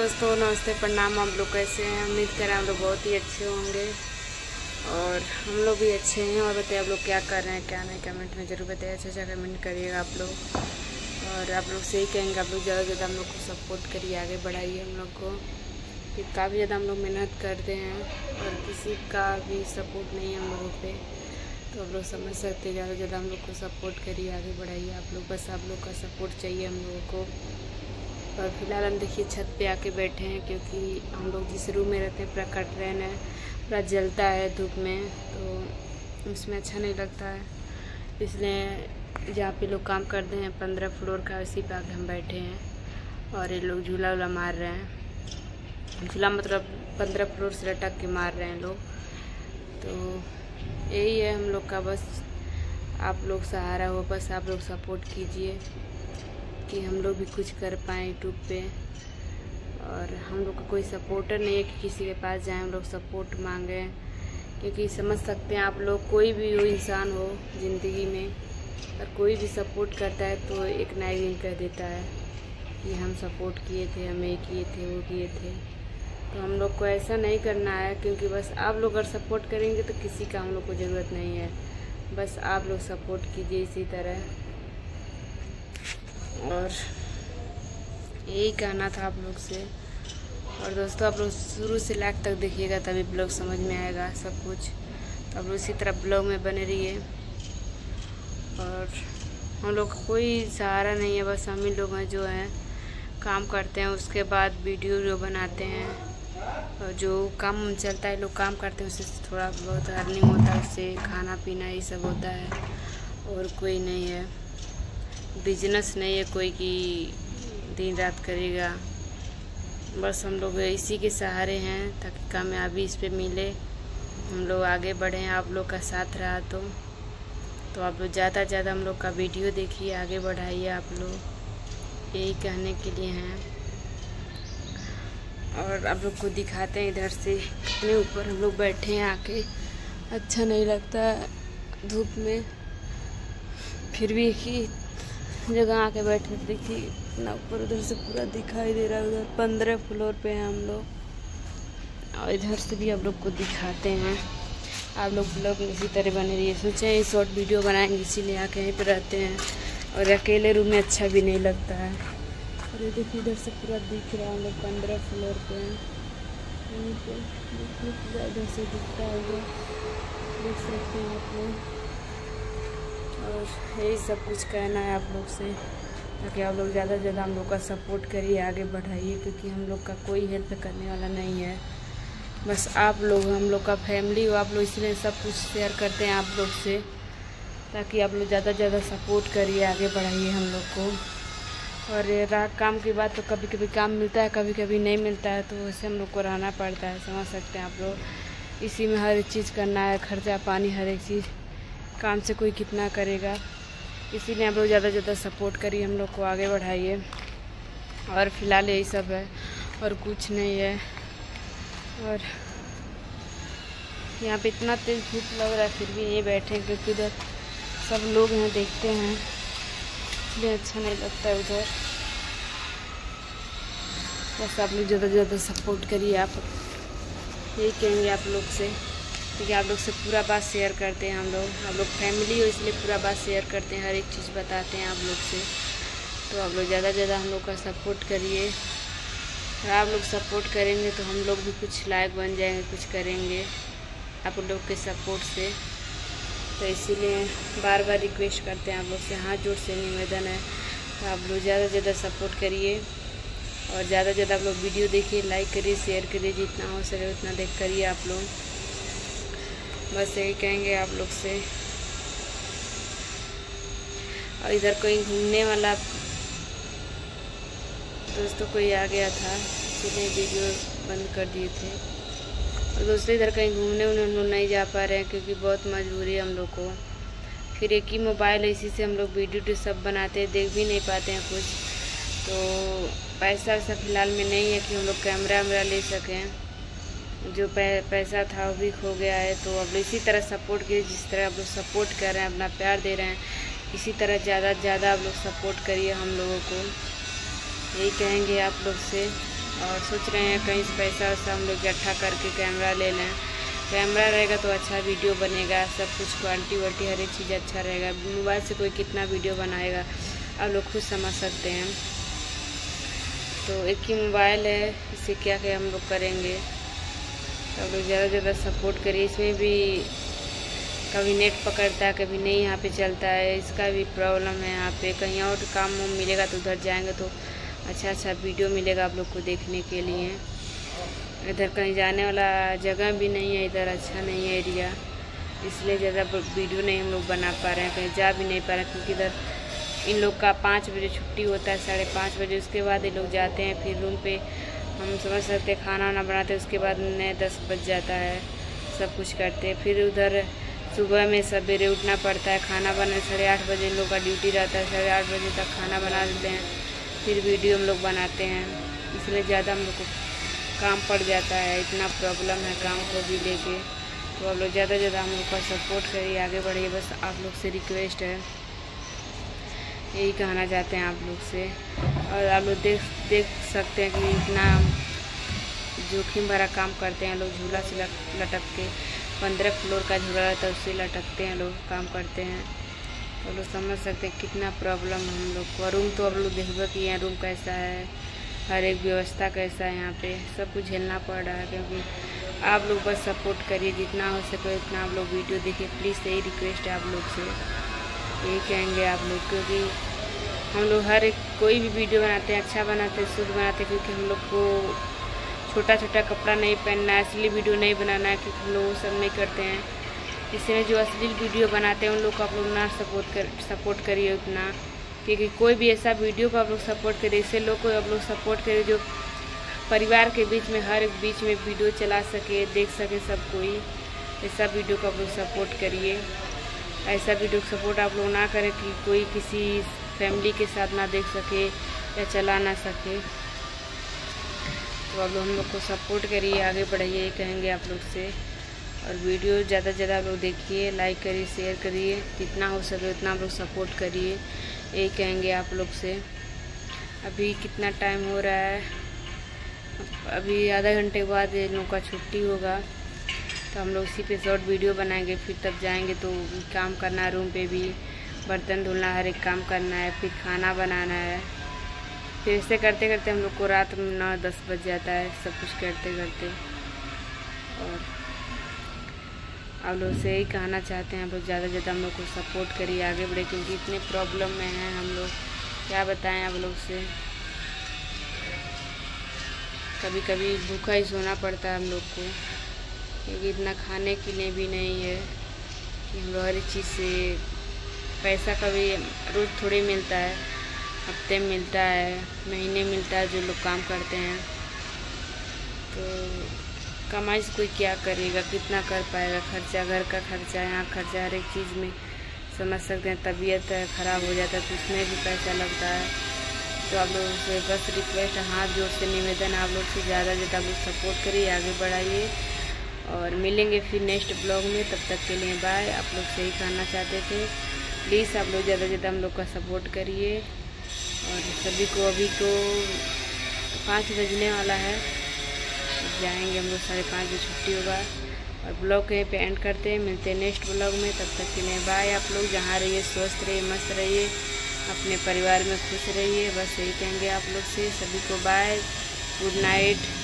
दोस्तों, नमस्ते, प्रणाम। आप लोग कैसे हैं? उम्मीद करें आप लोग बहुत ही अच्छे होंगे और हम लोग भी अच्छे हैं। और बताइए आप लोग क्या कर रहे हैं, क्या नहीं, कमेंट में ज़रूर बताइए। अच्छा कमेंट करिएगा आप लोग। और आप लोग से ही कहेंगे, आप लोग ज़्यादा से ज़्यादा हम लोग को सपोर्ट करिए, आगे बढ़ाइए हम लोग को, कि काफ़ी ज़्यादा हम लोग मेहनत करते हैं और किसी का भी सपोर्ट नहीं है हम लोगों पे। तो आप लोग समझ सकते हैं, ज़्यादा से ज़्यादा हम लोग को सपोर्ट करिए, आगे बढ़ाइए आप लोग। बस आप लोग का सपोर्ट चाहिए हम लोगों को। और फिलहाल हम देखिए छत पे आके बैठे हैं, क्योंकि हम लोग जिस रूम में रहते हैं पूरा कर्टेन है, पूरा जलता है धूप में, तो उसमें अच्छा नहीं लगता है। इसलिए जहाँ पे लोग काम करते हैं 15 फ्लोर का, उसी पे आके हम बैठे हैं। और ये लोग झूला वूला मार रहे हैं, झूला मतलब 15 फ्लोर से लटक के मार रहे हैं लोग। तो यही है हम लोग का, बस आप लोग सहारा हो, बस आप लोग सपोर्ट कीजिए कि हम लोग भी कुछ कर पाएँ यूट्यूब पे। और हम लोग का कोई सपोर्टर नहीं है कि किसी के पास जाएं हम लोग सपोर्ट मांगें, क्योंकि समझ सकते हैं आप लोग, कोई भी हो इंसान हो ज़िंदगी में, और कोई भी सपोर्ट करता है तो एक ना एक दिन कह देता है कि हम सपोर्ट किए थे, हम ये किए थे, वो किए थे। तो हम लोग को ऐसा नहीं करना है, क्योंकि बस आप लोग अगर सपोर्ट करेंगे तो किसी का हम लोग को ज़रूरत नहीं है। बस आप लोग सपोर्ट कीजिए इसी तरह। और यही कहना था आप लोग से। और दोस्तों, आप लोग शुरू से लास्ट तक देखिएगा, तभी ब्लॉग समझ में आएगा सब कुछ। तो आप लोग इसी तरह ब्लॉग में बने रहिए। और हम लोग का कोई सहारा नहीं है, बस हम ही लोग हैं जो हैं काम करते हैं, उसके बाद वीडियो जो बनाते हैं, और जो काम चलता है लोग काम करते हैं, उससे थोड़ा बहुत अर्निंग होता है, उससे खाना पीना ये सब होता है। और कोई नहीं है, बिजनेस नहीं है कोई कि दिन रात करेगा। बस हम लोग इसी के सहारे हैं, ताकि कामयाबी इस पे मिले, हम लोग आगे बढ़ें। आप लोग का साथ रहा तो आप लोग ज़्यादा से ज़्यादा हम लोग का वीडियो देखिए, आगे बढ़ाइए आप लोग, यही कहने के लिए हैं। और आप लोग को दिखाते हैं इधर से कितने ऊपर हम लोग बैठे हैं आके। अच्छा नहीं लगता धूप में, फिर भी एक ही जगह आके बैठे। देखिए इतना ऊपर, उधर से पूरा दिखाई दे रहा है। उधर 15 फ्लोर पे हैं हम लोग, और इधर से भी आप लोग को दिखाते हैं। आप लोग ब्लॉग में इसी तरह बने रहिए। सोचे ये शॉर्ट वीडियो बनाएंगे, इसीलिए आके यहीं पर रहते हैं। और अकेले रूम में अच्छा भी नहीं लगता है। और ये देखिए इधर से पूरा दिख रहा है, हम लोग 15 फ्लोर पे हैं। यहीं पे देखिए पूरा इधर से दिखता है, देख सकते हैं आप लोग। और यही सब कुछ कहना है आप लोग से, ताकि आप लोग ज़्यादा से ज़्यादा हम लोग का सपोर्ट करिए, आगे बढ़ाइए, क्योंकि हम लोग का कोई हेल्प करने वाला नहीं है। बस आप लोग, हम लोग का फैमिली हो आप लोग, इसलिए सब कुछ शेयर करते हैं आप लोग से, ताकि आप लोग ज़्यादा से ज़्यादा सपोर्ट करिए, आगे बढ़ाइए हम लोग को। और ये रहा काम की बात, तो कभी कभी काम मिलता है, कभी कभी नहीं मिलता है, तो वैसे हम लोग को रहना पड़ता है। समझ सकते हैं आप लोग, इसी में हर एक चीज़ करना है, खर्चा पानी हर एक चीज़, काम से कोई कितना करेगा। इसीलिए आप लोग ज़्यादा से ज़्यादा सपोर्ट करिए, हम लोग को आगे बढ़ाइए। और फिलहाल यही सब है और कुछ नहीं है। और यहाँ पे इतना तेज धूप लग रहा है, फिर भी यहीं बैठे हैं, क्योंकि उधर सब लोग हैं, देखते हैं, इसलिए अच्छा नहीं लगता है उधर। बस आप लोग ज़्यादा से ज़्यादा सपोर्ट करिए, आप यही कहेंगे आप लोग से, क्योंकि आप लोग से पूरा बात शेयर करते हैं हम लोग। आप लोग फैमिली हो, इसलिए पूरा बात शेयर करते हैं, हर एक चीज़ बताते हैं आप लोग से। तो आप लोग ज़्यादा से ज़्यादा हम लोग का सपोर्ट करिए। और आप लोग सपोर्ट करेंगे तो हम लोग भी कुछ लायक बन जाएंगे, कुछ करेंगे आप लोग के सपोर्ट से। तो इसीलिए बार बार रिक्वेस्ट करते हैं आप लोग से, हाथ जोड़ से निवेदन है, तो आप लोग ज़्यादा से ज़्यादा सपोर्ट करिए। और ज़्यादा से ज़्यादा आप लोग वीडियो देखिए, लाइक करिए, शेयर करिए, जितना हो सके उतना देख करिए आप लोग। बस यही कहेंगे आप लोग से। और इधर कोई घूमने वाला दोस्तों कोई आ गया था, इसलिए वीडियो बंद कर दिए थे। और दोस्तों इधर कहीं घूमने उन्हें हम लोग नहीं जा पा रहे हैं, क्योंकि बहुत मजबूरी है हम लोग को। फिर एक ही मोबाइल है, इसी से हम लोग वीडियो सब बनाते हैं, देख भी नहीं पाते हैं कुछ। तो पैसा वैसा फ़िलहाल में नहीं है कि हम लोग कैमरा वैमरा ले सकें। जो पैसा था वो भी खो गया है। तो अब इसी तरह सपोर्ट कीजिए, जिस तरह आप लोग सपोर्ट कर रहे हैं, अपना प्यार दे रहे हैं, इसी तरह ज़्यादा से ज़्यादा आप लोग सपोर्ट करिए हम लोगों को, यही कहेंगे आप लोग से। और सोच रहे हैं कहीं से पैसा वैसा हम लोग इकट्ठा करके कैमरा ले लें। कैमरा रहेगा तो अच्छा वीडियो बनेगा, सब कुछ क्वालिटी वालिटी हर एक चीज़ अच्छा रहेगा। मोबाइल से कोई कितना वीडियो बनाएगा आप लोग खुद समझ सकते हैं। तो एक ही मोबाइल है, इससे क्या क्या हम लोग करेंगे। तो आप लोग ज़्यादा से ज़्यादा सपोर्ट करिए। इसमें भी कभी नेट पकड़ता है, कभी नहीं यहाँ पे चलता है, इसका भी प्रॉब्लम है। यहाँ पे कहीं और काम मिलेगा तो उधर जाएंगे तो अच्छा वीडियो मिलेगा आप लोग को देखने के लिए। इधर कहीं जाने वाला जगह भी नहीं है, इधर अच्छा नहीं है एरिया, इसलिए ज़्यादा वीडियो नहीं हम लोग बना पा रहे हैं, कहीं जा भी नहीं पा रहे हैं। क्योंकि इधर इन लोग का 5 बजे छुट्टी होता है, 5:30 बजे, उसके बाद ये लोग जाते हैं। फिर रूम पे हम समझ सकते हैं खाना वाना बनाते हैं, उसके बाद 9-10 बज जाता है, सब कुछ करते हैं। फिर उधर सुबह में सवेरे उठना पड़ता है, खाना बनाने 8:30 बजे इन लोग का ड्यूटी रहता है, 8:30 बजे तक खाना बना देते हैं, फिर वीडियो हम लोग बनाते हैं। इसलिए ज़्यादा हम लोग को काम पड़ जाता है, इतना प्रॉब्लम है काम को भी लेके। तो आप लोग ज़्यादा से ज़्यादा हम लोग का सपोर्ट करिए, आगे बढ़िए, बस आप लोग से रिक्वेस्ट है, यही कहना चाहते हैं आप लोग से। और आप लोग देख सकते हैं कि इतना जोखिम भरा काम करते हैं लोग, झूला से लटक के 15 फ्लोर का झूला रहता है, उससे लटकते हैं लोग, काम करते हैं। तो लोग समझ सकते हैं कितना प्रॉब्लम है हम लोग को। रूम तो आप लोग देखो कि यहाँ रूम कैसा है, हर एक व्यवस्था कैसा है, यहाँ पे सब कुछ झेलना पड़ रहा है। क्योंकि आप लोग बस सपोर्ट करिए, जितना हो सके उतना आप लोग वीडियो देखिए प्लीज़, यही रिक्वेस्ट है आप लोग से, यही कहेंगे आप लोग। क्योंकि हम लोग हर एक कोई भी वीडियो बनाते हैं अच्छा बनाते हैं, शुद्ध बनाते हैं। क्योंकि हम लोग को छोटा छोटा कपड़ा नहीं पहनना है, असली वीडियो नहीं बनाना है, क्योंकि हम लोग वो सब नहीं करते हैं। इसलिए जो असली वीडियो बनाते हैं उन लोग को आप लोग ना सपोर्ट करिए उतना। क्योंकि कोई भी ऐसा वीडियो को आप लोग सपोर्ट करिए, ऐसे लोग को आप लोग सपोर्ट करिए जो परिवार के बीच में हर एक बीच में वीडियो चला सके, देख सके सब कोई। ऐसा वीडियो को आप लोग सपोर्ट करिए। ऐसा वीडियो सपोर्ट आप लोग ना करें कि कोई किसी फैमिली के साथ ना देख सके या चला ना सके। तो आप लोग हम लोग को सपोर्ट करिए, आगे बढ़ाइए, यही कहेंगे आप लोग से। और वीडियो ज़्यादा से ज़्यादा आप लोग देखिए, लाइक करिए, शेयर करिए, जितना हो सके उतना आप लोग सपोर्ट करिए, यही कहेंगे आप लोग से। अभी कितना टाइम हो रहा है, अभी आधा घंटे बाद इन लोग का छुट्टी होगा, तो हम लोग इसी पे शॉर्ट वीडियो बनाएंगे। फिर तब जाएंगे तो काम करना, रूम पे भी बर्तन धुलना, हर एक काम करना है, फिर खाना बनाना है। फिर ऐसे करते करते हम लोग को रात में 9-10 बज जाता है, सब कुछ करते करते। और आप लोग से यही कहना चाहते हैं, आप लोग ज़्यादा से ज़्यादा हम लोग को सपोर्ट करिए, आगे बढ़े। क्योंकि इतने प्रॉब्लम में हैं हम लोग, क्या बताएं आप लोग से। कभी कभी भूखा ही सोना पड़ता है हम लोग को, क्योंकि इतना खाने के लिए भी नहीं है कि हम लोग हर एक चीज़ से पैसा कभी रोज़ थोड़ी मिलता है, हफ्ते में मिलता है, महीने मिलता है जो लोग काम करते हैं। तो कमाई से कोई क्या करेगा, कितना कर पाएगा खर्चा, घर का खर्चा, यहाँ खर्चा, हर एक चीज़ में समझ सकते हैं। तबीयत ख़राब हो जाता है तो उसमें भी पैसा लगता है। तो आप लोगों से बस रिक्वेस्ट, हाथ जोड़ से निवेदन, आप लोग से ज़्यादा से ज़्यादा आप लोग सपोर्ट करिए, आगे बढ़ाइए। और मिलेंगे फिर नेक्स्ट ब्लॉग में, तब तक के लिए बाय। आप लोग से ही कहना चाहते थे, प्लीज़ आप लोग ज़्यादा से ज़्यादा हम लोग का सपोर्ट करिए। और सभी को अभी तो 5 बजने वाला है, जाएंगे हम लोग, 5:30 बजे छुट्टी होगा। और ब्लॉग के पे एंड करते हैं, मिलते हैं नेक्स्ट ब्लॉग में, तब तक के लिए बाय। आप लोग जहाँ रहिए स्वस्थ रहिए, मस्त रहिए, अपने परिवार में खुश रहिए, बस यही कहेंगे आप लोग से। सभी को बाय, गुड नाइट।